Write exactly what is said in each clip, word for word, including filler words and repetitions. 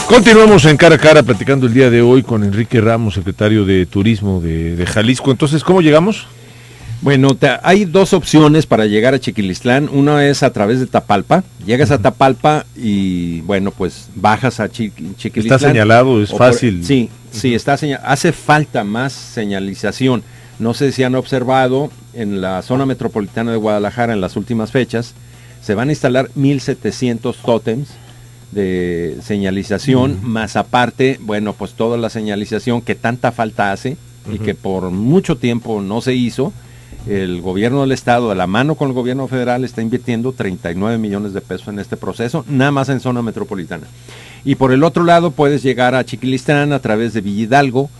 Continuamos en Cara a Cara platicando el día de hoy con Enrique Ramos, secretario de Turismo de, de Jalisco. Entonces, ¿cómo llegamos? Bueno, te, hay dos opciones para llegar a Chiquilistlán. Una es a través de Tapalpa. Llegas a Tapalpa y, bueno, pues bajas a Chiqui, Chiquilistlán. Está señalado, es fácil. Por, sí, sí, está señalado. Hace falta más señalización. No sé si han observado, en la zona metropolitana de Guadalajara, en las últimas fechas, se van a instalar mil setecientos tótems de señalización, uh-huh. más aparte, bueno, pues toda la señalización que tanta falta hace uh-huh. y que por mucho tiempo no se hizo. El gobierno del estado, de la mano con el gobierno federal, está invirtiendo treinta y nueve millones de pesos en este proceso, nada más en zona metropolitana. Y por el otro lado puedes llegar a Chiquilistlán a través de Villa Hidalgo,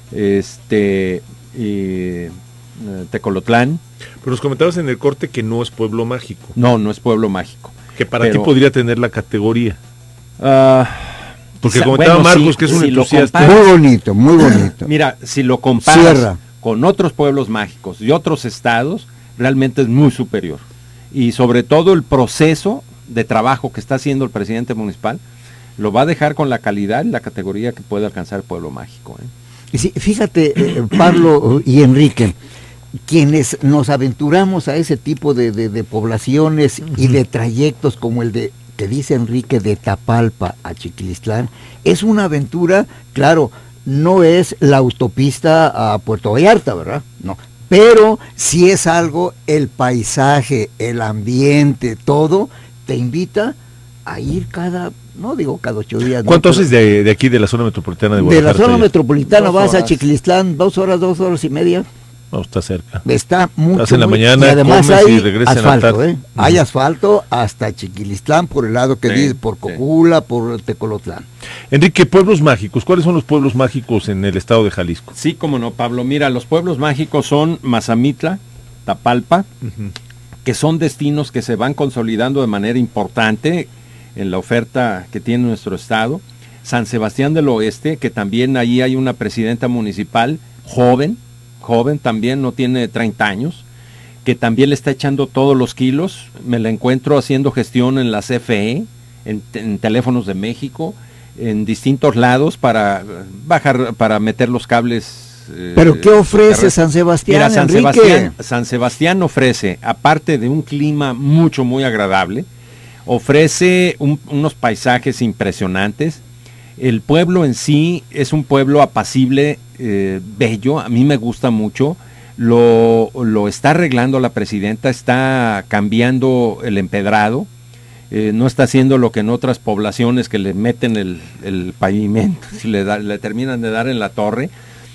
este, y, Tecolotlán. Pero nos comentabas en el corte que no es pueblo mágico. No, no es pueblo mágico. Que para pero, ti podría tener la categoría. Uh, Porque comentaba bueno, Marcos si, que es un si entusiasta. Muy bonito, muy bonito. Mira, si lo comparas Sierra. con otros pueblos mágicos y otros estados, realmente es muy superior. Y sobre todo el proceso de trabajo que está haciendo el presidente municipal, lo va a dejar con la calidad y la categoría que puede alcanzar el pueblo mágico. ¿eh? Sí, fíjate, eh, Pablo y Enrique, quienes nos aventuramos a ese tipo de, de, de poblaciones uh-huh. y de trayectos como el de que dice Enrique, de Tapalpa a Chiquilistlán, es una aventura, claro, no es la autopista a Puerto Vallarta, ¿verdad? No, pero sí es algo, el paisaje, el ambiente, todo, te invita a ir cada, no digo cada ocho días. ¿Cuánto no, haces de, de aquí, de la zona metropolitana de Guadalajara? De la zona metropolitana vas a Chiquilistlán, dos horas, dos horas y media. No, está cerca. Está mucho. Estás en la muy, mañana, y además comes hay y regresas asfalto, en la tarde. ¿eh? Uh-huh. Hay asfalto hasta Chiquilistlán, por el lado que sí, dice, por Cojula, sí. por Tecolotlán. Enrique, pueblos mágicos, ¿cuáles son los pueblos mágicos en el estado de Jalisco? Sí, cómo no, Pablo. Mira, los pueblos mágicos son Mazamitla, Tapalpa, uh-huh. que son destinos que se van consolidando de manera importante en la oferta que tiene nuestro estado. San Sebastián del Oeste, que también ahí hay una presidenta municipal joven, joven también, no tiene treinta años, que también le está echando todos los kilos. Me la encuentro haciendo gestión en la C F E, en, en Teléfonos de México, en distintos lados para bajar, para meter los cables. Eh, ¿Pero qué ofrece San Sebastián, Mira, San Enrique? Sebastián, San Sebastián ofrece, aparte de un clima mucho, muy agradable, ofrece un, unos paisajes impresionantes. El pueblo en sí es un pueblo apacible, eh, bello, a mí me gusta mucho, lo, lo está arreglando la presidenta, está cambiando el empedrado, eh, no está haciendo lo que en otras poblaciones que le meten el, el pavimento, le, da, le terminan de dar en la torre.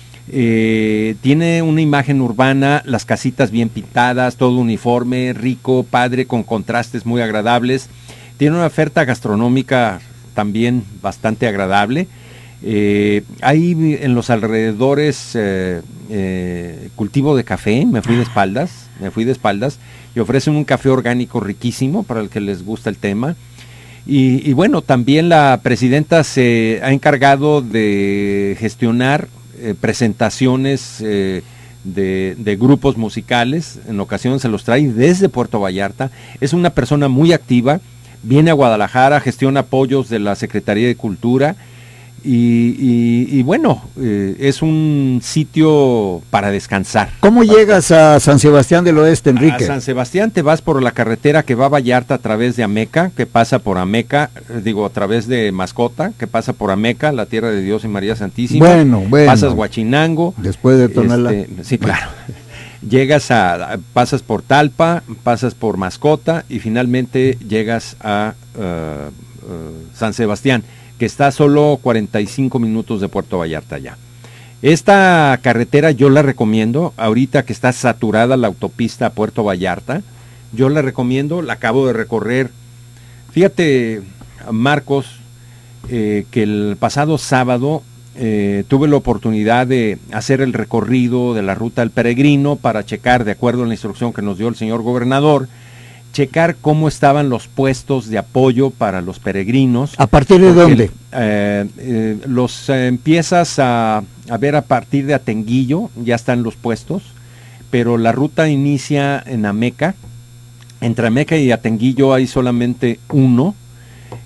Eh, tiene una imagen urbana, las casitas bien pintadas, todo uniforme, rico, padre, con contrastes muy agradables, tiene una oferta gastronómica también bastante agradable. Eh, hay en los alrededores eh, eh, cultivo de café, me fui de espaldas, me fui de espaldas, y ofrecen un café orgánico riquísimo para el que les gusta el tema. Y, y bueno, también la presidenta se ha encargado de gestionar eh, presentaciones eh, de, de grupos musicales, en ocasiones se los trae desde Puerto Vallarta. Es una persona muy activa. Viene a Guadalajara, gestiona apoyos de la Secretaría de Cultura y, y, y bueno, eh, es un sitio para descansar. ¿Cómo para llegas a San Sebastián del Oeste, Enrique? A San Sebastián te vas por la carretera que va a Vallarta a través de Ameca, que pasa por Ameca, digo, a través de Mascota, que pasa por Ameca, la tierra de Dios y María Santísima. Bueno, bueno. Pasas Huachinango. Después de Tonalá. Este, sí, claro. Llegas a, pasas por Talpa, pasas por Mascota y finalmente llegas a uh, uh, San Sebastián, que está a solo cuarenta y cinco minutos de Puerto Vallarta ya. Esta carretera yo la recomiendo, ahorita que está saturada la autopista a Puerto Vallarta, yo la recomiendo, la acabo de recorrer. Fíjate, Marcos, eh, que el pasado sábado Eh, tuve la oportunidad de hacer el recorrido de la ruta del peregrino para checar, de acuerdo a la instrucción que nos dio el señor gobernador, checar cómo estaban los puestos de apoyo para los peregrinos. ¿A partir de dónde? Eh, eh, los eh, empiezas a, a ver a partir de Atenguillo, ya están los puestos, pero la ruta inicia en Ameca. Entre Ameca y Atenguillo hay solamente uno.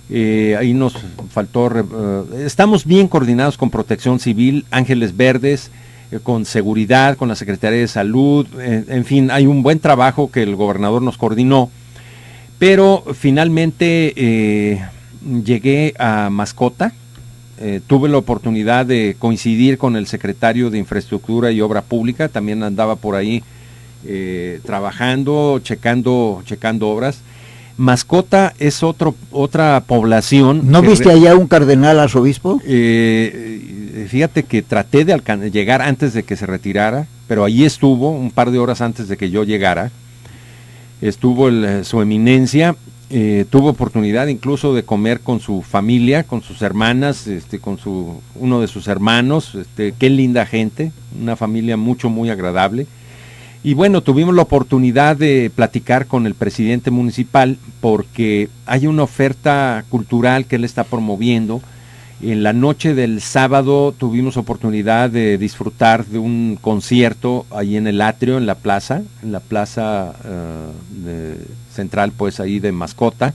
Eh, ahí nos faltó, uh, estamos bien coordinados con Protección Civil, Ángeles Verdes, eh, con Seguridad, con la Secretaría de Salud, eh, en fin, hay un buen trabajo que el gobernador nos coordinó, pero finalmente eh, llegué a Mascota, eh, tuve la oportunidad de coincidir con el secretario de Infraestructura y Obra Pública, también andaba por ahí eh, trabajando, checando, checando obras. Mascota es otro, otra población. ¿No viste allá un cardenal arzobispo? Eh, fíjate que traté de llegar antes de que se retirara, pero allí estuvo un par de horas antes de que yo llegara. Estuvo el, su eminencia, eh, tuvo oportunidad incluso de comer con su familia, con sus hermanas, este, con su, uno de sus hermanos. Este, qué linda gente, una familia mucho, muy agradable. Y bueno, tuvimos la oportunidad de platicar con el presidente municipal porque hay una oferta cultural que él está promoviendo. En la noche del sábado tuvimos oportunidad de disfrutar de un concierto ahí en el atrio, en la plaza, en la plaza uh, de, central, pues ahí de Mascota.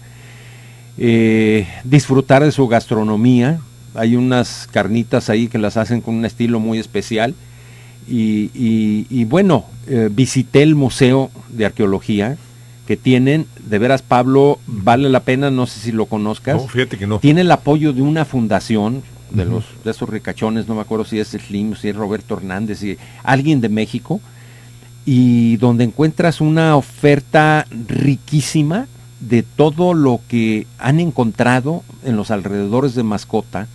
Eh, disfrutar de su gastronomía. Hay unas carnitas ahí que las hacen con un estilo muy especial. Y, y, y bueno, eh, visité el Museo de Arqueología que tienen, de veras, Pablo, vale la pena, no sé si lo conozcas. No, fíjate que no. Tiene el apoyo de una fundación, de, uh-huh. los, de esos ricachones, no me acuerdo si es Slim, si es Roberto Hernández, si alguien de México, y donde encuentras una oferta riquísima de todo lo que han encontrado en los alrededores de Mascota.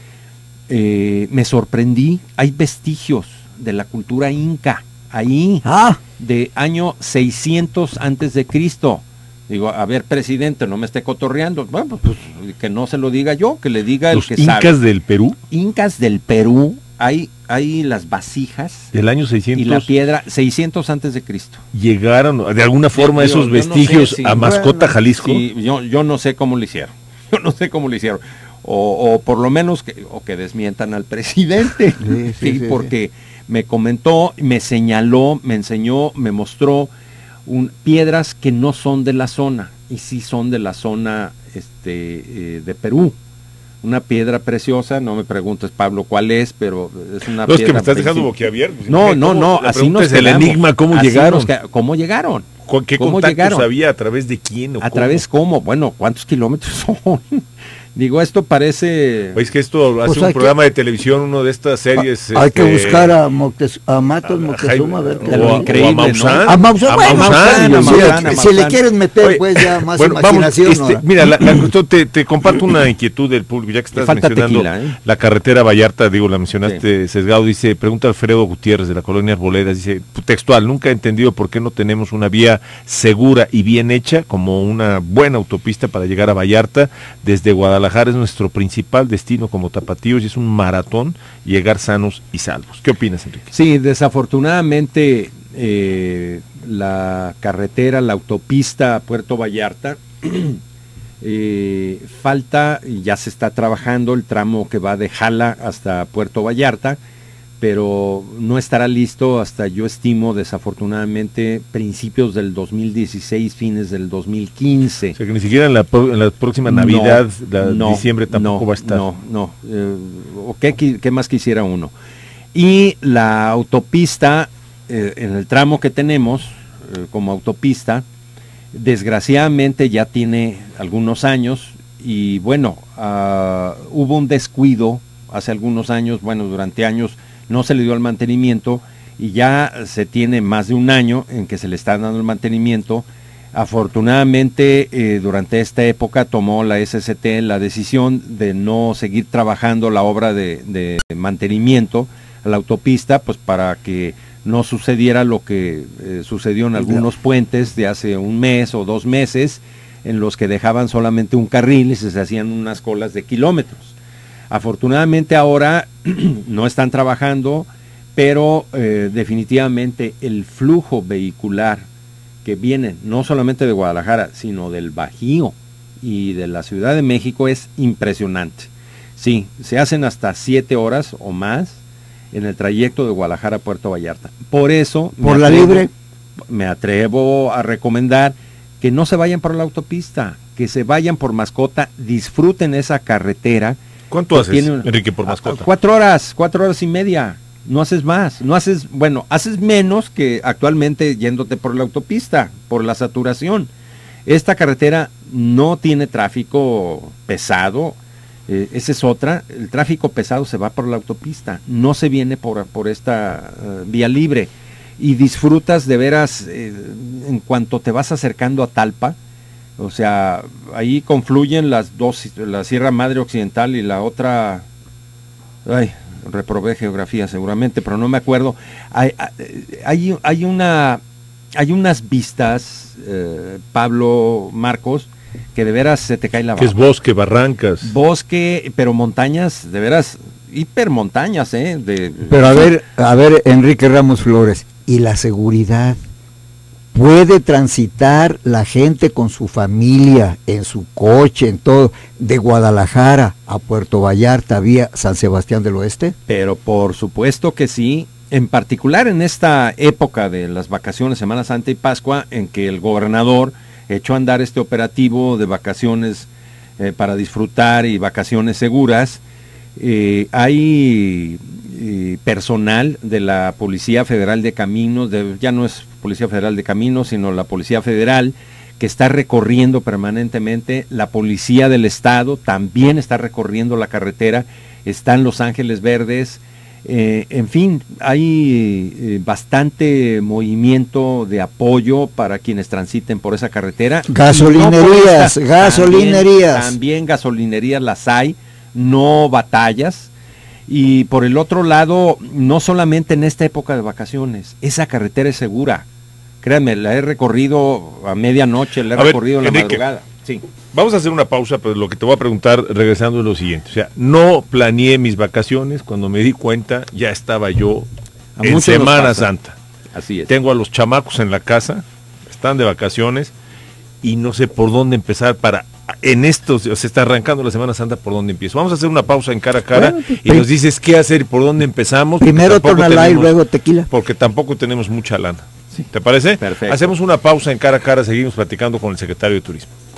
Eh, me sorprendí, hay vestigios de la cultura inca, ahí, ah. de año seiscientos antes de Cristo. Digo, a ver, presidente, no me esté cotorreando. Bueno, pues que no se lo diga yo, que le diga ¿Los el que incas sabe. del Perú? Incas del Perú, hay, hay las vasijas. Del año seiscientos. Y la piedra, seiscientos antes de Cristo. Llegaron, de alguna forma, yo, esos yo vestigios no sé, sí, a Mascota, bueno, Jalisco. Sí, yo, yo no sé cómo lo hicieron. Yo no sé cómo lo hicieron. O, o por lo menos que, o que desmientan al presidente. Sí, sí, sí, sí, porque sí. me comentó, me señaló, me enseñó, me mostró un, piedras que no son de la zona, y sí son de la zona este, eh, de Perú. Una piedra preciosa, no me preguntes, Pablo, cuál es, pero es una no, piedra. Es que me estás dejando princip... boquiabierto. No, no, no, así nos es el enigma, ¿cómo así llegaron? Nos, ¿Cómo llegaron? ¿Qué ¿Cómo contactos llegaron? había? ¿A través de quién? O ¿A cómo? través cómo? Bueno, ¿cuántos kilómetros son? Digo, esto parece... Es que esto hace pues un programa que... de televisión, uno de estas series... Hay este... que buscar a, Moctez... a Matos Moctezuma, a ver qué lo increíble, o a Maussan. ¿no? A Maussan, a bueno, Maussan, Maussan, sí, Maussan, si le quieren meter, Oye, pues ya más bueno, imaginación. Vamos, este, ¿no? mira, la, la, te, te comparto una inquietud del público, ya que estás Falta mencionando tequila, ¿eh? la carretera Vallarta, digo, la mencionaste, sí. Sesgado, dice, pregunta Alfredo Gutiérrez de la colonia Arboledas, dice, textual, nunca he entendido por qué no tenemos una vía segura y bien hecha, como una buena autopista para llegar a Vallarta. Desde Guadalajara es nuestro principal destino como tapatíos y es un maratón llegar sanos y salvos. ¿Qué opinas, Enrique? Sí, desafortunadamente eh, la carretera, la autopista a Puerto Vallarta, eh, falta, y ya se está trabajando el tramo que va de Jala hasta Puerto Vallarta, pero no estará listo hasta, yo estimo, desafortunadamente, principios del dos mil dieciséis, fines del dos mil quince. O sea, que ni siquiera en la, en la próxima Navidad, no, la no, diciembre tampoco no, va a estar. No, no. Eh, ¿o qué, qué más quisiera uno? Y la autopista, eh, en el tramo que tenemos eh, como autopista, desgraciadamente ya tiene algunos años y bueno, uh, hubo un descuido hace algunos años, bueno, durante años, no se le dio el mantenimiento y ya se tiene más de un año en que se le está dando el mantenimiento. Afortunadamente, eh, durante esta época tomó la S C T la decisión de no seguir trabajando la obra de, de mantenimiento a la autopista, pues para que no sucediera lo que eh, sucedió en algunos puentes de hace un mes o dos meses, en los que dejaban solamente un carril y se hacían unas colas de kilómetros. Afortunadamente ahora no están trabajando, pero eh, definitivamente el flujo vehicular que viene no solamente de Guadalajara, sino del Bajío y de la Ciudad de México es impresionante. Sí, se hacen hasta siete horas o más en el trayecto de Guadalajara a Puerto Vallarta. Por eso... ¿Por la libre? Me atrevo a recomendar que no se vayan por la autopista, que se vayan por mascota, disfruten esa carretera. ¿Cuánto que haces, tiene un- Enrique, por a- a- mascota? Cuatro horas, cuatro horas y media. No haces más, no haces, bueno, haces menos que actualmente yéndote por la autopista, por la saturación. Esta carretera no tiene tráfico pesado, eh, esa es otra. El tráfico pesado se va por la autopista, no se viene por, por esta eh, vía libre. Y disfrutas de veras eh, en cuanto te vas acercando a Talpa. O sea, ahí confluyen las dos, la Sierra Madre Occidental y la otra, ay, reprobé geografía seguramente, pero no me acuerdo. Hay, hay, hay una, hay unas vistas, eh, Pablo, Marcos, que de veras se te cae la Que es baba. bosque, barrancas. Bosque, pero montañas, de veras, hipermontañas, ¿eh? De, Pero a ver, a ver, Enrique Ramos Flores, ¿y la seguridad? ¿Puede transitar la gente con su familia, en su coche, en todo, de Guadalajara a Puerto Vallarta, vía San Sebastián del Oeste? Pero por supuesto que sí, en particular en esta época de las vacaciones, Semana Santa y Pascua, en que el gobernador echó a andar este operativo de vacaciones eh, para disfrutar y vacaciones seguras. Eh, hay eh, personal de la Policía Federal de Caminos, de, ya no es Policía Federal de Caminos, sino la Policía Federal, que está recorriendo permanentemente. La Policía del Estado también está recorriendo la carretera, están Los Ángeles Verdes. Eh, en fin, hay eh, bastante movimiento de apoyo para quienes transiten por esa carretera. Gasolinerías, Y no por esta, gasolinerías. También, también gasolinerías las hay, no batallas. Y por el otro lado, no solamente en esta época de vacaciones, esa carretera es segura. Créanme, la he recorrido a medianoche, la he A ver, recorrido en la Enrique, madrugada. Sí. Vamos a hacer una pausa, pero lo que te voy a preguntar regresando es lo siguiente. O sea, no planeé mis vacaciones, cuando me di cuenta ya estaba yo A en muchos nos Semana pasa. Santa. Así es. Tengo a los chamacos en la casa, están de vacaciones y no sé por dónde empezar para en estos, o sea, está arrancando la Semana Santa, ¿por dónde empiezo? Vamos a hacer una pausa en cara a cara Bueno, pues, y nos dices qué hacer y por dónde empezamos. porque Primero tampoco Tonalá y tenemos- luego Tequila. Porque tampoco tenemos mucha lana. Sí. ¿Te parece? Perfecto. Hacemos una pausa en cara a cara, seguimos platicando con el secretario de Turismo.